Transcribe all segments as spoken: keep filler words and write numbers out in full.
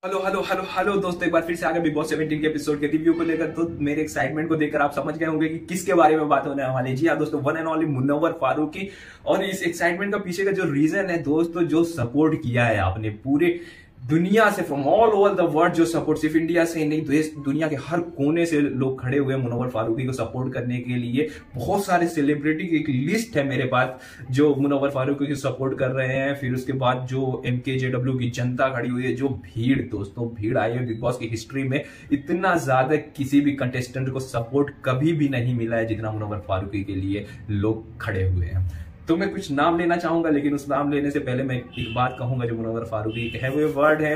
Hello hello hello hello दोस्तों, एक बार फिर से आ गए बिग बॉस सेवनटीन के एपिसोड के रिव्यू को लेकर। तो मेरे एक्साइटमेंट को देखकर आप समझ गए होंगे कि किसके बारे में बात होने वाली है। जी हाँ दोस्तों, one and only Munawar Faruqui. और इस एक्साइटमेंट का पीछे का जो रीजन है दोस्तों, जो सपोर्ट किया है आपने पूरे दुनिया से, from all over the world, जो सपोर्ट सिर्फ इंडिया से ही नहीं, देश दुनिया के हर कोने से लोग खड़े हुए मुनव्वर फारूकी को सपोर्ट करने के लिए। बहुत सारे सेलिब्रिटी की एक लिस्ट है मेरे पास जो मुनव्वर फारूकी को सपोर्ट कर रहे हैं। फिर उसके बाद जो एम के जे डब्ल्यू की जनता खड़ी हुई है, जो भीड़ दोस्तों भीड़ आई है बिग बॉस की हिस्ट्री में, इतना ज्यादा किसी भी कंटेस्टेंट को सपोर्ट कभी भी नहीं मिला है जितना मुनव्वर फारूकी के लिए लोग खड़े हुए हैं। तो मैं कुछ नाम लेना चाहूंगा, लेकिन उस नाम लेने से पहले मैं एक बात कहूंगा जो मुनव्वर फारूकी कहे हुए वर्ड है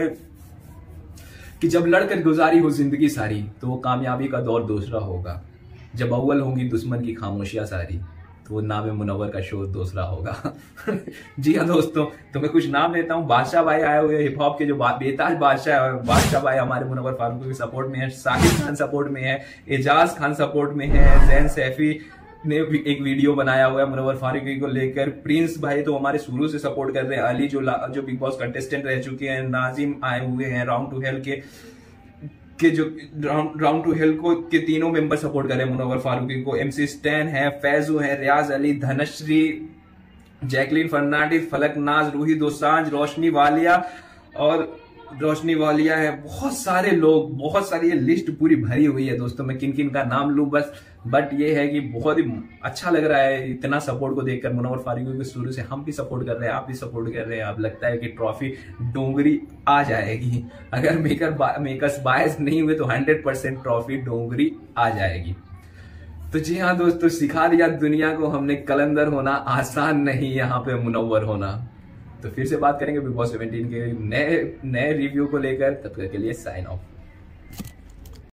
कि जब लड़कर गुजारी हो जिंदगी सारी तो वो कामयाबी का दौर दूसरा होगा। जब अव्वल होंगी दुश्मन की खामोशियां सारी तो वो नाम मुनव्वर का शोर दूसरा होगा। जी हाँ दोस्तों, तो मैं कुछ नाम लेता हूँ। बादशाह भाई आए हुए हिप हॉप के जो बेताज बादशाह है, बादशाह भाई हमारे मुनव्वर फारूकी के सपोर्ट में है। साकिब खान सपोर्ट में है, एजाज खान सपोर्ट में है, जैन सैफी ने भी एक वीडियो बनाया हुआ है मुनव्वर फारूकी को लेकर। प्रिंस भाई तो हमारे शुरू से सपोर्ट कर रहे हैं। अली जो जो बिग बॉस कंटेस्टेंट रह चुके हैं, नाजिम आए हुए हैं, राउंड टू हेल के के जो राउंड टू हेल को के तीनों मेंबर सपोर्ट कर रहे हैं मुनव्वर फारूकी को। एमसी स्टैन है, फैजू है, रियाज अली, धनश्री, जैकलीन फर्नांडिस, फलक नाज, रूही दोसांझ, रोशनी वालिया और रोशनी वालिया है। बहुत सारे लोग, बहुत सारी ये लिस्ट पूरी भरी हुई है दोस्तों। मैं किन किन का नाम लूं बस, बट ये है कि बहुत ही अच्छा लग रहा है इतना सपोर्ट को देखकर। मुनव्वर फारूकी को शुरू से हम भी सपोर्ट कर रहे हैं, आप भी सपोर्ट कर रहे हैं। अब लगता है कि ट्रॉफी डोंगरी आ जाएगी। अगर मेकर मेकर्स बायस नहीं हुए तो हंड्रेड परसेंट ट्रॉफी डोंगरी आ जाएगी। तो जी हाँ दोस्तों, सिखा दिया दुनिया को हमने कलंदर होना आसान नहीं, यहाँ पे मुनव्वर होना। तो फिर से बात करेंगे बिग बॉस सेवनटीन के नए नए रिव्यू को लेकर। तब तक के लिए साइन ऑफ।